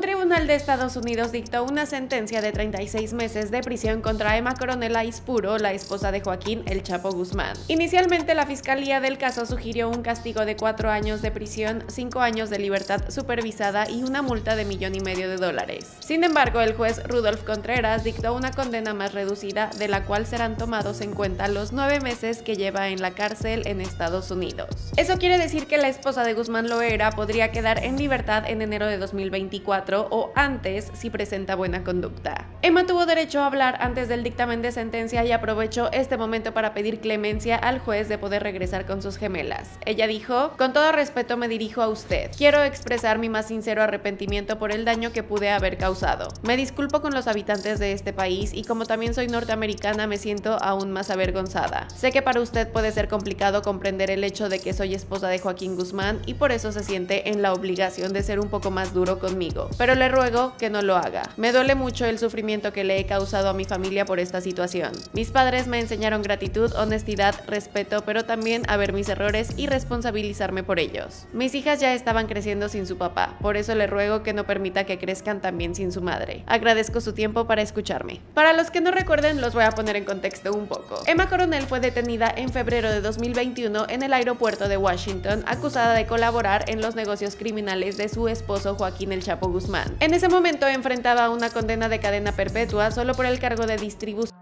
Un tribunal de Estados Unidos dictó una sentencia de 36 meses de prisión contra Emma Coronel Aispuro, la esposa de Joaquín El Chapo Guzmán. Inicialmente, la fiscalía del caso sugirió un castigo de 4 años de prisión, 5 años de libertad supervisada y una multa de $1,500,000. Sin embargo, el juez Rudolf Contreras dictó una condena más reducida, de la cual serán tomados en cuenta los 9 meses que lleva en la cárcel en Estados Unidos. Eso quiere decir que la esposa de Guzmán Loera podría quedar en libertad en enero de 2024 o antes si presenta buena conducta. Emma tuvo derecho a hablar antes del dictamen de sentencia y aprovechó este momento para pedir clemencia al juez de poder regresar con sus gemelas. Ella dijo: "Con todo respeto me dirijo a usted. Quiero expresar mi más sincero arrepentimiento por el daño que pude haber causado. Me disculpo con los habitantes de este país y como también soy norteamericana me siento aún más avergonzada. Sé que para usted puede ser complicado comprender el hecho de que soy esposa de Joaquín Guzmán y por eso se siente en la obligación de ser un poco más duro conmigo, pero le ruego que no lo haga. Me duele mucho el sufrimiento que le he causado a mi familia por esta situación. Mis padres me enseñaron gratitud, honestidad, respeto, pero también a ver mis errores y responsabilizarme por ellos. Mis hijas ya estaban creciendo sin su papá, por eso le ruego que no permita que crezcan también sin su madre. Agradezco su tiempo para escucharme". Para los que no recuerden, los voy a poner en contexto un poco. Emma Coronel fue detenida en febrero de 2021 en el aeropuerto de Washington, acusada de colaborar en los negocios criminales de su esposo Joaquín El Chapo Guzmán. En ese momento enfrentaba una condena de cadena perpetua solo por el cargo de distribución.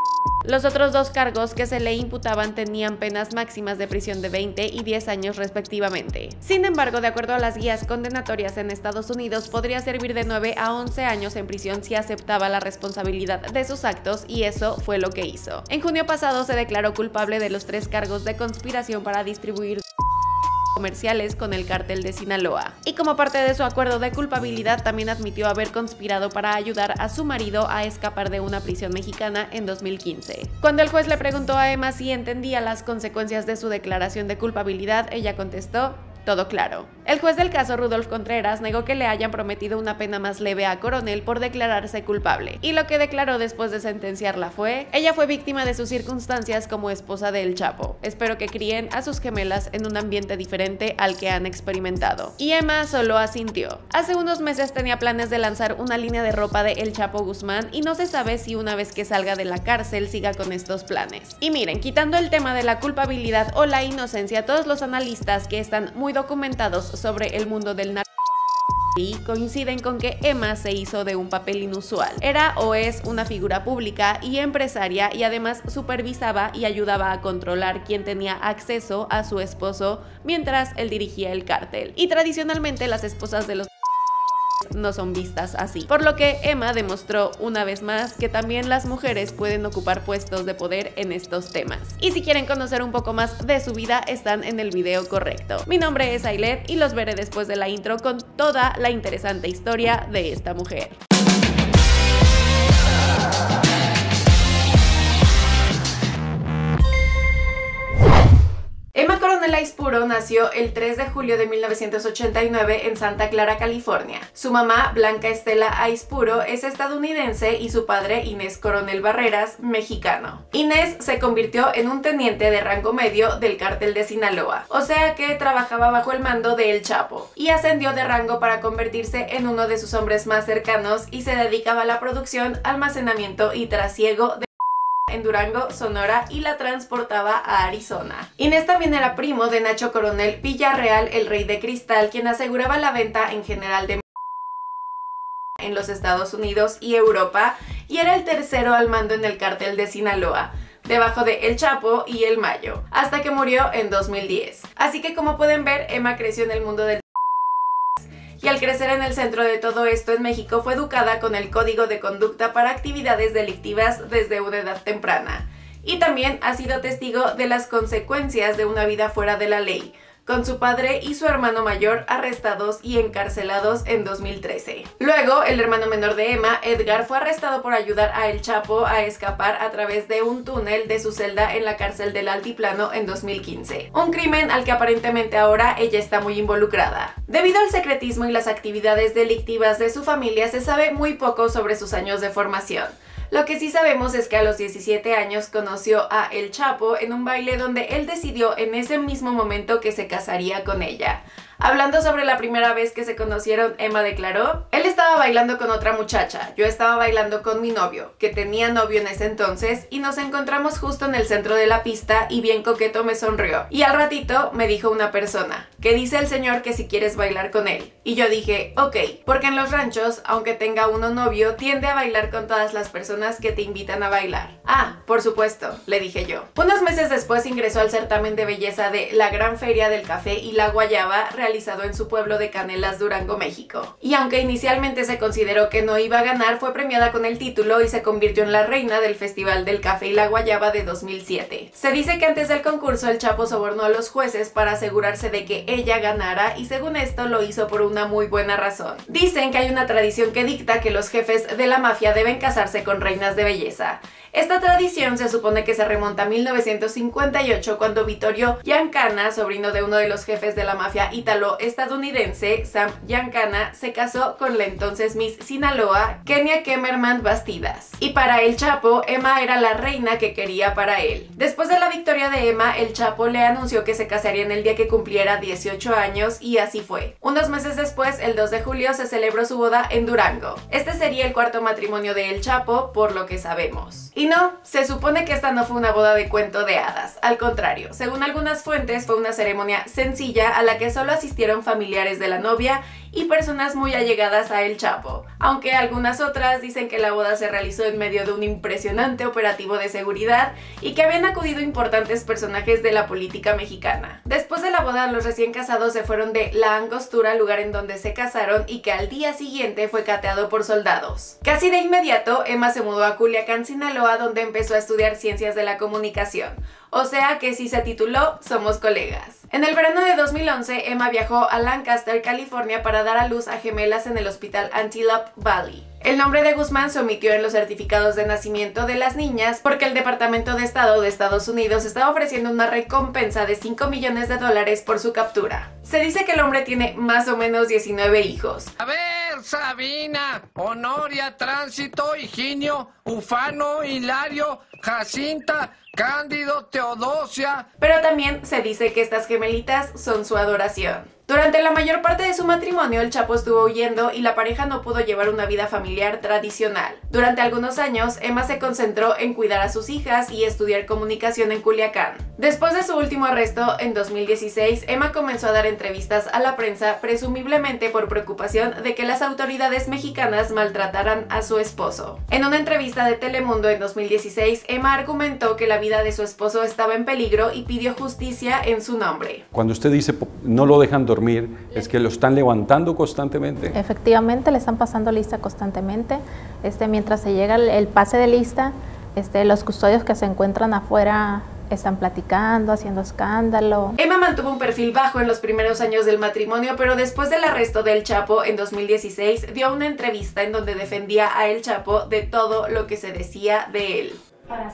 Los otros 2 cargos que se le imputaban tenían penas máximas de prisión de 20 y 10 años respectivamente. Sin embargo, de acuerdo a las guías condenatorias en Estados Unidos, podría servir de 9 a 11 años en prisión si aceptaba la responsabilidad de sus actos, y eso fue lo que hizo. En junio pasado se declaró culpable de los 3 cargos de conspiración para distribuir comerciales con el cártel de Sinaloa, y como parte de su acuerdo de culpabilidad también admitió haber conspirado para ayudar a su marido a escapar de una prisión mexicana en 2015. Cuando el juez le preguntó a Emma si entendía las consecuencias de su declaración de culpabilidad, ella contestó: "Todo claro". El juez del caso, Rudolf Contreras, negó que le hayan prometido una pena más leve a Coronel por declararse culpable, y lo que declaró después de sentenciarla fue: "Ella fue víctima de sus circunstancias como esposa de El Chapo. Espero que críen a sus gemelas en un ambiente diferente al que han experimentado". Y Emma solo asintió. Hace unos meses tenía planes de lanzar una línea de ropa de El Chapo Guzmán y no se sabe si una vez que salga de la cárcel siga con estos planes. Y miren, quitando el tema de la culpabilidad o la inocencia, todos los analistas que están muy documentados sobre el mundo del narcotráfico y coinciden con que Emma se hizo de un papel inusual. Era o es una figura pública y empresaria, y además supervisaba y ayudaba a controlar quién tenía acceso a su esposo mientras él dirigía el cártel. Y tradicionalmente las esposas de los no son vistas así, por lo que Emma demostró una vez más que también las mujeres pueden ocupar puestos de poder en estos temas. Y si quieren conocer un poco más de su vida, están en el video correcto. Mi nombre es Ailet y los veré después de la intro con toda la interesante historia de esta mujer. Emma Coronel Aispuro nació el 3 de julio de 1989 en Santa Clara, California. Su mamá, Blanca Estela Aispuro, es estadounidense y su padre, Inés Coronel Barreras, mexicano. Inés se convirtió en un teniente de rango medio del cártel de Sinaloa, o sea que trabajaba bajo el mando de El Chapo, y ascendió de rango para convertirse en uno de sus hombres más cercanos y se dedicaba a la producción, almacenamiento y trasiego de en Durango, Sonora, y la transportaba a Arizona. Inés también era primo de Nacho Coronel Villarreal, el Rey de Cristal, quien aseguraba la venta en general de en los Estados Unidos y Europa, y era el tercero al mando en el cártel de Sinaloa, debajo de El Chapo y El Mayo, hasta que murió en 2010. Así que, como pueden ver, Emma creció en el mundo del y al crecer en el centro de todo esto en México fue educada con el código de conducta para actividades delictivas desde una edad temprana, y también ha sido testigo de las consecuencias de una vida fuera de la ley, con su padre y su hermano mayor arrestados y encarcelados en 2013. Luego, el hermano menor de Emma, Edgar, fue arrestado por ayudar a El Chapo a escapar a través de un túnel de su celda en la cárcel del Altiplano en 2015. Un crimen al que aparentemente ahora ella está muy involucrada. Debido al secretismo y las actividades delictivas de su familia, se sabe muy poco sobre sus años de formación. Lo que sí sabemos es que a los 17 años conoció a El Chapo en un baile donde él decidió en ese mismo momento que se casaría con ella. Hablando sobre la primera vez que se conocieron, Emma declaró: él estaba bailando con otra muchacha, yo estaba bailando con mi novio, que tenía novio en ese entonces, y nos encontramos justo en el centro de la pista y bien coqueto me sonrió. Y al ratito me dijo una persona, que dice el señor que si quieres bailar con él. Y yo dije, ok, porque en los ranchos, aunque tenga uno novio, tiende a bailar con todas las personas que te invitan a bailar. Ah, por supuesto, le dije yo. Unos meses después ingresó al certamen de belleza de la Gran Feria del Café y la Guayaba, realizado en su pueblo de Canelas, Durango, México. Y aunque inicialmente se consideró que no iba a ganar, fue premiada con el título y se convirtió en la reina del Festival del Café y la Guayaba de 2007. Se dice que antes del concurso el Chapo sobornó a los jueces para asegurarse de que ella ganara y según esto lo hizo por una muy buena razón. Dicen que hay una tradición que dicta que los jefes de la mafia deben casarse con reinas de belleza. Esta tradición se supone que se remonta a 1958 cuando Vittorio Giancana, sobrino de uno de los jefes de la mafia ítalo-estadounidense, Sam Giancana, se casó con la entonces Miss Sinaloa, Kenia Kemmerman Bastidas. Y para el Chapo, Emma era la reina que quería para él. Después de la victoria de Emma, el Chapo le anunció que se casaría en el día que cumpliera 18 años y así fue. Unos meses después, el 2 de julio, se celebró su boda en Durango. Este sería el cuarto matrimonio de El Chapo, por lo que sabemos. Y no, se supone que esta no fue una boda de cuento de hadas, al contrario, según algunas fuentes fue una ceremonia sencilla a la que solo asistieron familiares de la novia y personas muy allegadas a El Chapo, aunque algunas otras dicen que la boda se realizó en medio de un impresionante operativo de seguridad y que habían acudido importantes personajes de la política mexicana. Después de la boda, los recién casados se fueron de La Angostura, lugar en donde se casaron y que al día siguiente fue cateado por soldados. Casi de inmediato, Emma se mudó a Culiacán, Sinaloa, donde empezó a estudiar ciencias de la comunicación. O sea que sí se tituló Somos Colegas. En el verano de 2011, Emma viajó a Lancaster, California para dar a luz a gemelas en el hospital Antelope Valley. El nombre de Guzmán se omitió en los certificados de nacimiento de las niñas porque el Departamento de Estado de Estados Unidos estaba ofreciendo una recompensa de $5 millones por su captura. Se dice que el hombre tiene más o menos 19 hijos. A ver, Sabina, Honoria, Tránsito, Higinio, Ufano, Hilario, Jacinta, Cándido, Teodosia. Pero también se dice que estas gemelitas son su adoración. Durante la mayor parte de su matrimonio, el Chapo estuvo huyendo y la pareja no pudo llevar una vida familiar tradicional. Durante algunos años, Emma se concentró en cuidar a sus hijas y estudiar comunicación en Culiacán. Después de su último arresto, en 2016, Emma comenzó a dar entrevistas a la prensa, presumiblemente por preocupación de que las autoridades mexicanas maltrataran a su esposo. En una entrevista de Telemundo en 2016, Emma argumentó que la vida de su esposo estaba en peligro y pidió justicia en su nombre. Cuando usted dice no lo dejan dormir, es que lo están levantando constantemente. Efectivamente, le están pasando lista constantemente. Mientras se llega el pase de lista, los custodios que se encuentran afuera están platicando, haciendo escándalo. Emma mantuvo un perfil bajo en los primeros años del matrimonio, pero después del arresto del Chapo en 2016 dio una entrevista en donde defendía a El Chapo de todo lo que se decía de él. Para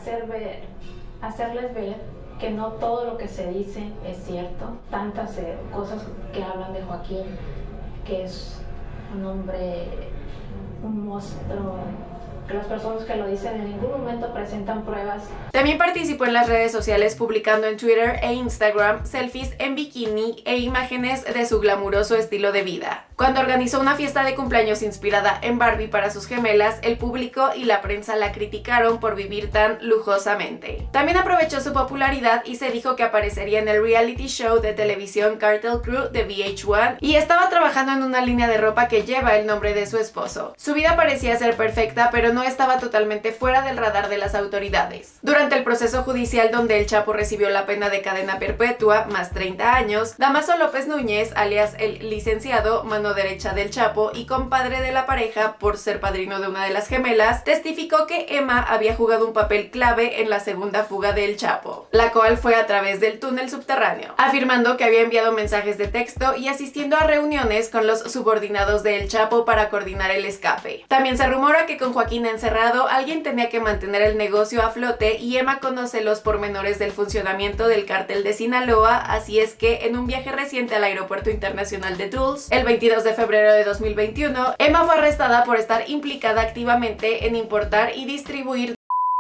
hacerles ver que no todo lo que se dice es cierto. Tantas cosas que hablan de Joaquín, que es un hombre, un monstruo, que las personas que lo dicen en ningún momento presentan pruebas. También participó en las redes sociales publicando en Twitter e Instagram selfies en bikini e imágenes de su glamuroso estilo de vida. Cuando organizó una fiesta de cumpleaños inspirada en Barbie para sus gemelas, el público y la prensa la criticaron por vivir tan lujosamente. También aprovechó su popularidad y se dijo que aparecería en el reality show de televisión Cartel Crew de VH1 y estaba trabajando en una línea de ropa que lleva el nombre de su esposo. Su vida parecía ser perfecta, pero no estaba totalmente fuera del radar de las autoridades. Durante el proceso judicial donde el Chapo recibió la pena de cadena perpetua más 30 años, Damaso López Núñez, alias el licenciado, mano derecha del Chapo y compadre de la pareja por ser padrino de una de las gemelas, testificó que Emma había jugado un papel clave en la segunda fuga del Chapo, la cual fue a través del túnel subterráneo, afirmando que había enviado mensajes de texto y asistiendo a reuniones con los subordinados del Chapo para coordinar el escape. También se rumora que con Joaquín encerrado, alguien tenía que mantener el negocio a flote y Emma conoce los pormenores del funcionamiento del cártel de Sinaloa, así es que en un viaje reciente al aeropuerto internacional de Dulles, el 22 de febrero de 2021, Emma fue arrestada por estar implicada activamente en importar y distribuir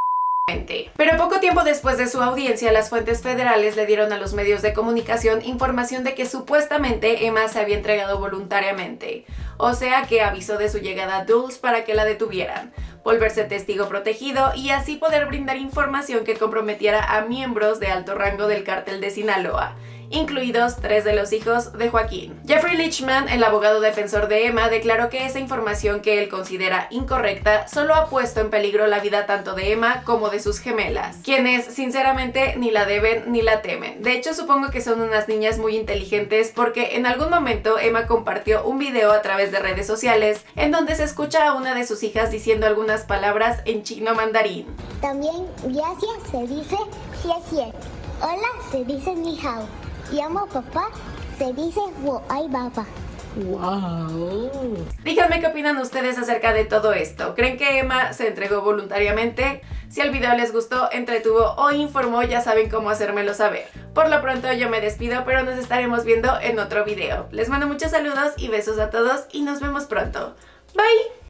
Pero poco tiempo después de su audiencia, las fuentes federales le dieron a los medios de comunicación información de que supuestamente Emma se había entregado voluntariamente, o sea que avisó de su llegada a Dulles para que la detuvieran, volverse testigo protegido y así poder brindar información que comprometiera a miembros de alto rango del cártel de Sinaloa, incluidos 3 de los hijos de Joaquín. Jeffrey Lichman, el abogado defensor de Emma, declaró que esa información que él considera incorrecta solo ha puesto en peligro la vida tanto de Emma como de sus gemelas, quienes sinceramente ni la deben ni la temen. De hecho, supongo que son unas niñas muy inteligentes porque en algún momento Emma compartió un video a través de redes sociales en donde se escucha a una de sus hijas diciendo algunas palabras en chino mandarín. También gracias se dice xie. Hola se dice ni hao. Y amo a papá, se dice wo ai baba. ¡Wow! Díganme qué opinan ustedes acerca de todo esto. ¿Creen que Emma se entregó voluntariamente? Si el video les gustó, entretuvo o informó, ya saben cómo hacérmelo saber. Por lo pronto yo me despido, pero nos estaremos viendo en otro video. Les mando muchos saludos y besos a todos y nos vemos pronto. Bye.